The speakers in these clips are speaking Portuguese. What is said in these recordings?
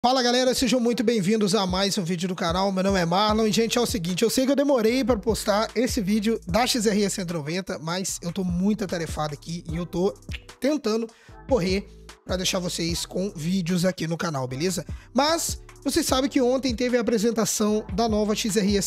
Fala galera, sejam muito bem-vindos a mais um vídeo do canal. Meu nome é Marlon e, gente, é o seguinte, eu sei que eu demorei para postar esse vídeo da XRE 190, mas eu tô muito atarefado aqui e eu tô tentando correr para deixar vocês com vídeos aqui no canal, beleza? Mas vocês sabem que ontem teve a apresentação da nova XRE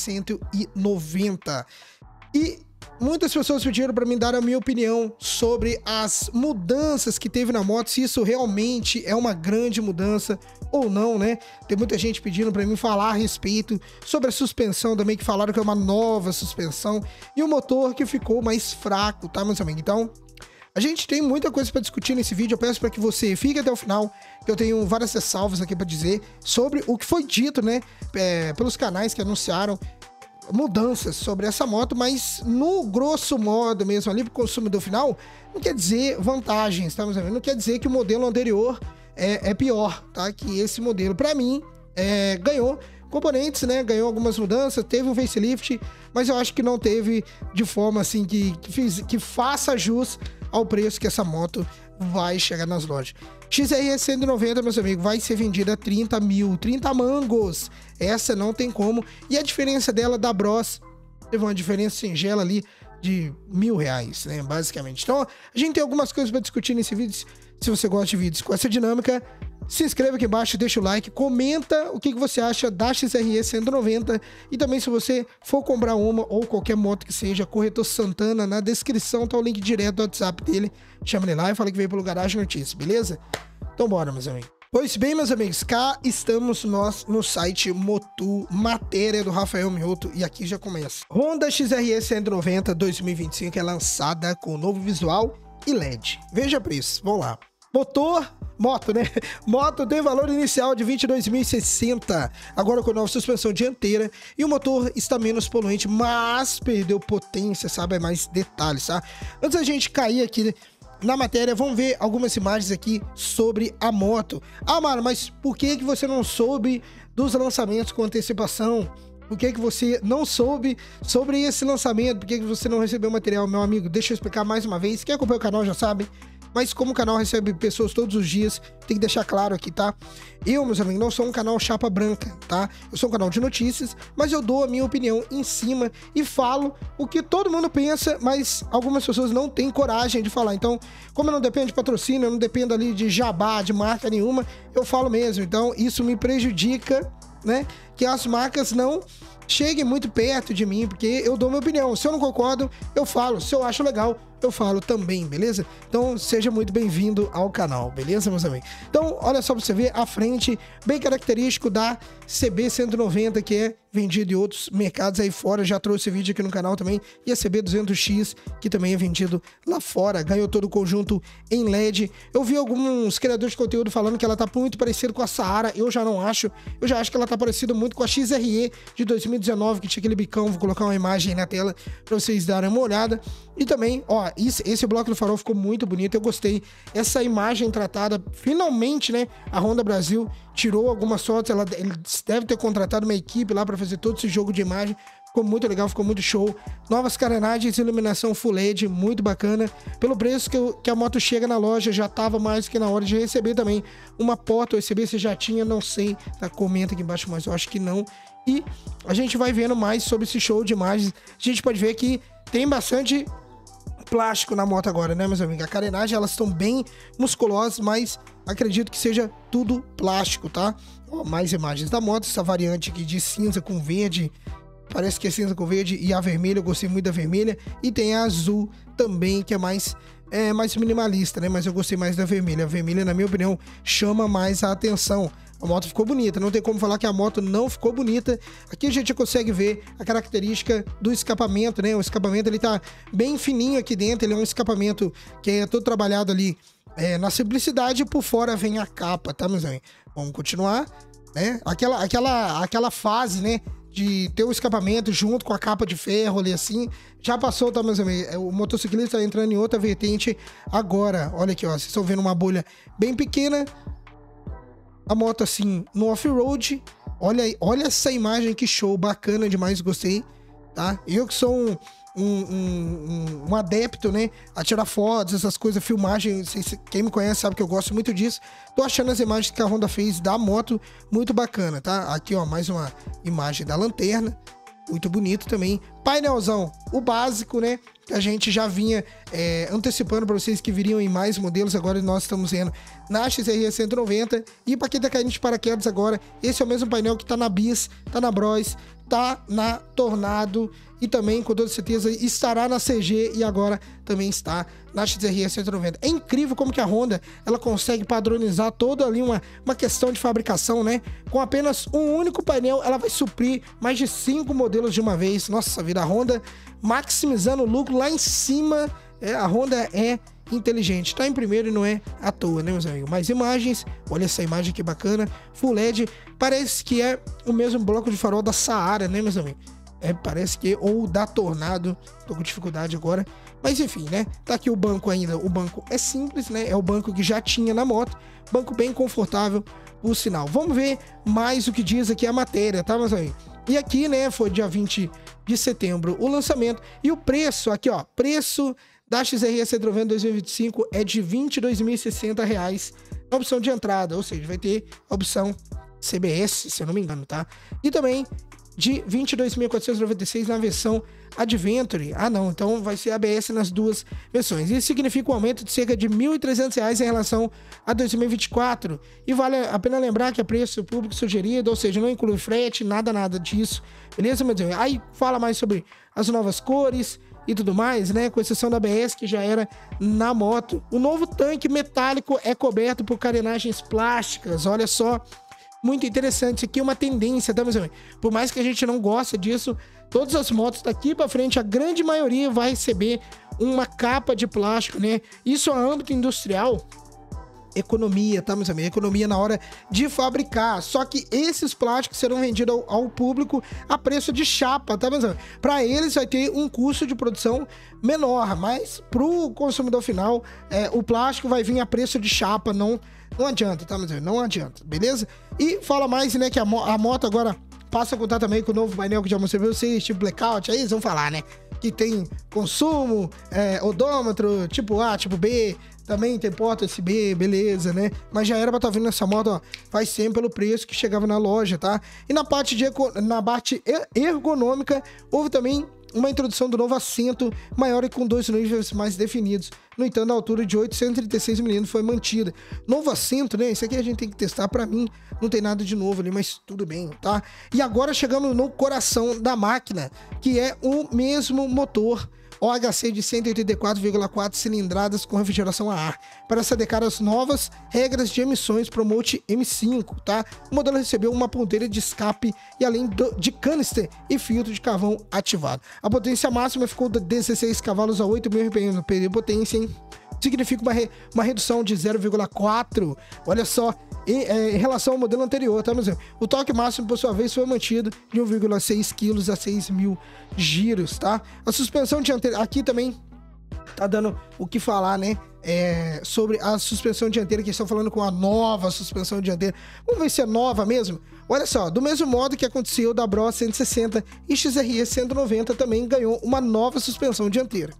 190 e muitas pessoas pediram para mim dar a minha opinião sobre as mudanças que teve na moto, se isso realmente é uma grande mudança ou não, né? Tem muita gente pedindo para mim falar a respeito sobre a suspensão também, que falaram que é uma nova suspensão, e o motor que ficou mais fraco, tá, meus amigos? Então, a gente tem muita coisa para discutir nesse vídeo. Eu peço para que você fique até o final, que eu tenho várias ressalvas aqui para dizer sobre o que foi dito, né, pelos canais que anunciaram mudanças sobre essa moto, mas no grosso modo mesmo ali pro consumidor final, não quer dizer vantagens, tá, meus amigos? Não quer dizer que o modelo anterior é pior, tá? Que esse modelo, pra mim, ganhou componentes, né? Ganhou algumas mudanças, teve um facelift, mas eu acho que não teve de forma assim que faça jus ao preço que essa moto vai chegar nas lojas. XRE 190, meus amigos, vai ser vendida a 30 mil, 30 mangos. Essa não tem como. E a diferença dela da Bros teve uma diferença singela ali de R$1.000, né, basicamente. Então, a gente tem algumas coisas para discutir nesse vídeo. Se você gosta de vídeos com essa dinâmica, se inscreva aqui embaixo, deixa o like, comenta o que você acha da XRE 190 e também, se você for comprar uma ou qualquer moto que seja, Corretor Santana, na descrição tá o link direto do WhatsApp dele. Chama ele lá e fala que veio pelo Garagem Notícias, beleza? Então bora, meus amigos. Pois bem, meus amigos, cá estamos nós no site Motu, matéria do Rafael Mioto, e aqui já começa. Honda XRE 190 2025 é lançada com novo visual e LED. Veja preço, vamos lá. Moto, né? Moto tem valor inicial de 22.060, agora com nova suspensão dianteira, e o motor está menos poluente, mas perdeu potência, sabe? Mais detalhes, tá? Antes da gente cair aqui na matéria, vamos ver algumas imagens aqui sobre a moto. Ah, mano, mas por que você não soube dos lançamentos com antecipação? Por que você não soube sobre esse lançamento? Por que você não recebeu material? Meu amigo, deixa eu explicar mais uma vez. Quem acompanha o canal já sabe, mas como o canal recebe pessoas todos os dias, tem que deixar claro aqui, tá? Eu, meus amigos, não sou um canal chapa branca, tá? Eu sou um canal de notícias, mas eu dou a minha opinião em cima e falo o que todo mundo pensa, mas algumas pessoas não têm coragem de falar. Então, como eu não dependo de patrocínio, eu não dependo ali de jabá, de marca nenhuma, eu falo mesmo. Então, isso me prejudica, né? Que as marcas não cheguem muito perto de mim, porque eu dou minha opinião. Se eu não concordo, eu falo. Se eu acho legal, eu falo também, beleza? Então, seja muito bem-vindo ao canal, beleza, meus amigos? Então, olha só pra você ver a frente, bem característico da CB 190, que é vendido em outros mercados aí fora. Já trouxe vídeo aqui no canal também. E a CB 200X, que também é vendido lá fora. Ganhou todo o conjunto em LED. Eu vi alguns criadores de conteúdo falando que ela tá muito parecida com a Saara. Eu já não acho. Eu já acho que ela tá parecida muito com a XRE de 2019, que tinha aquele bicão. Vou colocar uma imagem aí na tela pra vocês darem uma olhada. E também, ó, esse bloco do farol ficou muito bonito, eu gostei. Essa imagem tratada, finalmente, né, a Honda Brasil tirou algumas fotos, ele deve ter contratado uma equipe lá para fazer todo esse jogo de imagem. Ficou muito legal, ficou muito show. Novas carenagens, iluminação Full LED, muito bacana. Pelo preço que a moto chega na loja, já tava mais que na hora de receber também uma porta USB. Se já tinha, não sei, tá? Comenta aqui embaixo, mas eu acho que não. E a gente vai vendo mais sobre esse show de imagens. A gente pode ver que tem bastante plástico na moto agora, né, meus amigos? A carenagem, elas estão bem musculosas, mas acredito que seja tudo plástico, tá? Ó, mais imagens da moto, essa variante aqui de cinza com verde, parece que é cinza com verde, e a vermelha, eu gostei muito da vermelha, e tem a azul também, que é mais minimalista, né, mas eu gostei mais da vermelha. A vermelha, na minha opinião, chama mais a atenção. A moto ficou bonita, não tem como falar que a moto não ficou bonita. Aqui a gente já consegue ver a característica do escapamento, né? O escapamento, ele tá bem fininho aqui dentro, ele é um escapamento que é todo trabalhado ali na simplicidade, e por fora vem a capa, tá, meus amigos? Vamos continuar, né? Aquela fase, né, de ter o escapamento junto com a capa de ferro ali assim, já passou, tá, meus amigos? O motociclista tá entrando em outra vertente agora. Olha aqui, ó, vocês estão vendo uma bolha bem pequena, a moto assim no off-road. Olha essa imagem, que show, bacana demais, gostei, tá? Eu que sou um adepto, né, a tirar fotos, essas coisas, filmagem. Quem me conhece sabe que eu gosto muito disso. Tô achando as imagens que a Honda fez da moto muito bacana, tá? Aqui, ó, mais uma imagem da lanterna. Muito bonito também. Painelzão, o básico, né? Que a gente já vinha antecipando para vocês que viriam em mais modelos. Agora nós estamos vendo na XRE 190. E para quem tá caindo de paraquedas agora, esse é o mesmo painel que tá na Bis, tá na Bros, tá na Tornado e também, com toda certeza, estará na CG e agora também está na XRE 190. É incrível como que a Honda, ela consegue padronizar toda ali uma questão de fabricação, né? Com apenas um único painel, ela vai suprir mais de 5 modelos de uma vez. Nossa vida, a Honda maximizando o lucro lá em cima. A Honda é inteligente, tá em primeiro e não é à toa, né, meus amigos? Mais imagens, olha essa imagem que bacana, Full LED, parece que é o mesmo bloco de farol da Saara, né, meus amigos? Parece que, ou da Tornado, tô com dificuldade agora, mas enfim, né, tá aqui o banco ainda, o banco é simples, né, é o banco que já tinha na moto, banco bem confortável, por sinal. Vamos ver mais o que diz aqui a matéria, tá, meus amigos? E aqui, né, foi dia 20 de setembro o lançamento, e o preço, aqui ó, preço da XRE 190 2025 é de R$ 22.060 na opção de entrada, ou seja, vai ter a opção CBS, se eu não me engano, tá? E também de R$ 22.496 na versão Adventure. Ah, não, então vai ser ABS nas duas versões. Isso significa um aumento de cerca de R$ 1.300 em relação a 2024. E vale a pena lembrar que é preço público sugerido, ou seja, não inclui frete, nada disso. Beleza, meu Deus? Aí fala mais sobre as novas cores e tudo mais, né? Com exceção da ABS, que já era na moto. O novo tanque metálico é coberto por carenagens plásticas. Olha só, muito interessante. Isso aqui é uma tendência, tá, meus amigos? Por mais que a gente não goste disso, todas as motos daqui pra frente, a grande maioria vai receber uma capa de plástico, né? Isso a âmbito industrial, economia, tá, meus amigos? Economia na hora de fabricar. Só que esses plásticos serão vendidos ao público a preço de chapa, tá, meus amigos? Para eles vai ter um custo de produção menor, mas pro consumidor final, o plástico vai vir a preço de chapa, não adianta, tá, meus amigos? Não adianta, beleza? E fala mais, né, que a moto agora passa a contar também com o novo painel que já mostrei pra vocês, tipo blackout, aí eles vão falar, né? Que tem consumo, odômetro, tipo A, tipo B, também tem porta USB, beleza, né? Mas já era pra estar vindo essa moto, ó, faz tempo pelo preço que chegava na loja, tá? E na parte ergonômica, houve também uma introdução do novo assento maior e com 2 níveis mais definidos. No entanto, a altura de 836 mm foi mantida. Novo assento, né? Isso aqui a gente tem que testar. Pra mim, não tem nada de novo ali, mas tudo bem, tá? E agora chegamos no coração da máquina, que é o mesmo motor OHC de 184,4 cilindradas com refrigeração a ar, para se adequar às novas regras de emissões Promote M5, tá? O modelo recebeu uma ponteira de escape e além de canister e filtro de carvão ativado. A potência máxima ficou de 16 cavalos a 8.000 RPM no período de potência, hein? Significa uma redução de 0,4, olha só, em relação ao modelo anterior, tá, meus amigos? O torque máximo, por sua vez, foi mantido de 1,6 kg a 6.000 giros, tá? A suspensão dianteira, aqui também tá dando o que falar, né? Sobre a suspensão dianteira, que estão falando com a nova suspensão dianteira. Vamos ver se é nova mesmo? Olha só, do mesmo modo que aconteceu da Bros 160 e XRE 190 também ganhou uma nova suspensão dianteira.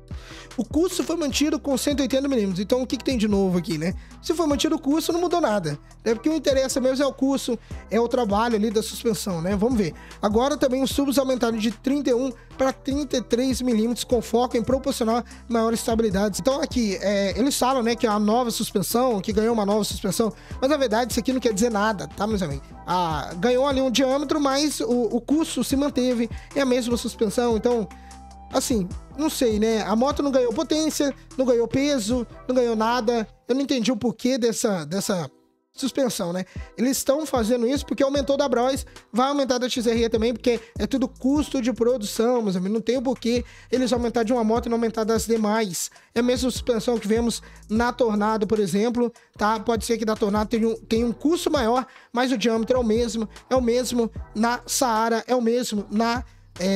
O curso foi mantido com 180 mm, então o que tem de novo aqui, né? Se foi mantido o curso, não mudou nada, né? Porque o interessa mesmo é o curso, é o trabalho ali da suspensão, né? Vamos ver. Agora também os tubos aumentaram de 31 para 33 mm, com foco em proporcionar maior estabilidade. Então aqui, eles falam, né, que é a nova suspensão, que ganhou uma nova suspensão, mas na verdade isso aqui não quer dizer nada, tá, meus amigos? Ganhou ali um diâmetro, mas o curso se manteve, é a mesma suspensão, então... Assim, não sei, né? A moto não ganhou potência, não ganhou peso, não ganhou nada. Eu não entendi o porquê dessa suspensão, né? Eles estão fazendo isso porque aumentou da Bros, vai aumentar da XRE também, porque é tudo custo de produção, mas não tem o porquê eles aumentar de uma moto e não aumentar das demais. É a mesma suspensão que vemos na Tornado, por exemplo, tá? Pode ser que da Tornado tenha um custo maior, mas o diâmetro é o mesmo na Saara, é o mesmo na...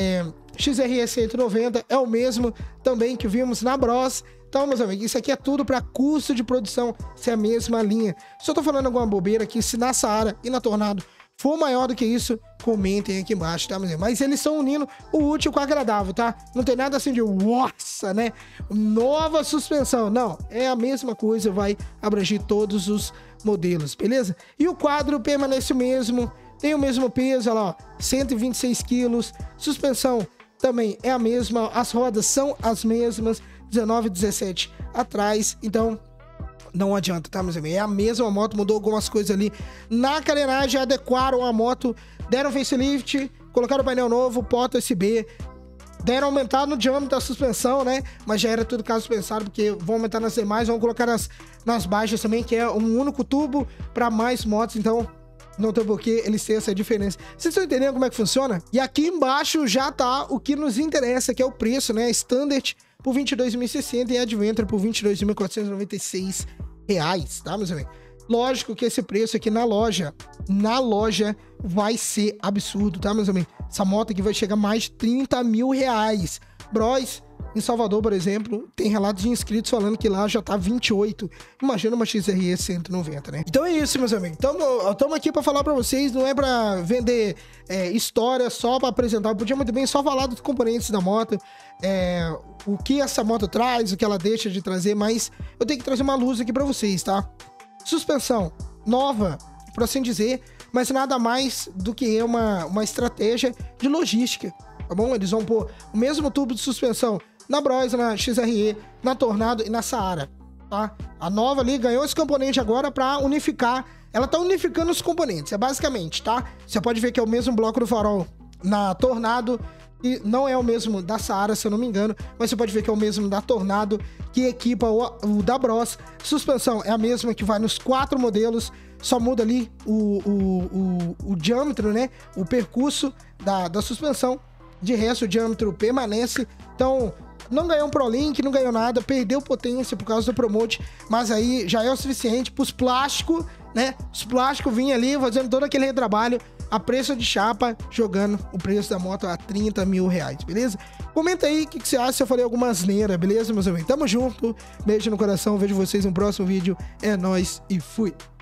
XRE 190 é o mesmo também que vimos na Bros. Então, meus amigos, isso aqui é tudo para custo de produção, isso é a mesma linha. Se eu tô falando alguma bobeira aqui, se na Saara e na Tornado For maior do que isso, comentem aqui embaixo, tá, mas eles estão unindo o útil com o agradável, tá? Não tem nada assim de, nossa, né? Nova suspensão. Não, é a mesma coisa, vai abranger todos os modelos, beleza? E o quadro permanece o mesmo, tem o mesmo peso, olha lá, ó, 126 quilos. Suspensão também é a mesma, as rodas são as mesmas, 19 e 17 atrás, então não adianta, tá, meus amigos? É a mesma moto, mudou algumas coisas ali na carenagem, adequaram a moto, deram facelift, colocaram painel novo, porta USB, deram aumentar no diâmetro da suspensão, né? Mas já era tudo caso pensado, porque vão aumentar nas demais, vão colocar nas baixas também, que é um único tubo para mais motos, então não tem porquê eles terem essa diferença. Vocês estão entendendo como é que funciona? E aqui embaixo já tá o que nos interessa, que é o preço, né? Standard por R$ 22.060 e Adventure por R$ 22.496, tá, meus amigos? Lógico que esse preço aqui na loja vai ser absurdo, tá, meus amigos? Essa moto aqui vai chegar a mais de R$ 30 mil. Bros, em Salvador, por exemplo, tem relatos de inscritos falando que lá já tá 28. Imagina uma XRE 190, né? Então é isso, meus amigos. Estamos aqui pra falar pra vocês, não é pra vender história, só pra apresentar. Eu podia muito bem só falar dos componentes da moto, o que essa moto traz, o que ela deixa de trazer, mas eu tenho que trazer uma luz aqui pra vocês, tá? Suspensão nova, por assim dizer, mas nada mais do que uma estratégia de logística, tá bom? Eles vão pôr o mesmo tubo de suspensão na Bros, na XRE, na Tornado e na Saara, tá? A nova ali ganhou esse componente agora pra unificar. Ela tá unificando os componentes, é basicamente, tá? Você pode ver que é o mesmo bloco do farol na Tornado e não é o mesmo da Saara, se eu não me engano, mas você pode ver que é o mesmo da Tornado, que equipa o da Bros. Suspensão é a mesma que vai nos 4 modelos, só muda ali o diâmetro, né? O percurso da suspensão. De resto, o diâmetro permanece. Então, não ganhou um ProLink, não ganhou nada, perdeu potência por causa do Promote, mas aí já é o suficiente para os plásticos, né? Os plásticos vinham ali fazendo todo aquele retrabalho a preço de chapa, jogando o preço da moto a R$ 30 mil, beleza? Comenta aí o que você acha, se eu falei alguma asneira, beleza, meus amigos? Tamo junto, beijo no coração, vejo vocês no próximo vídeo, é nóis e fui!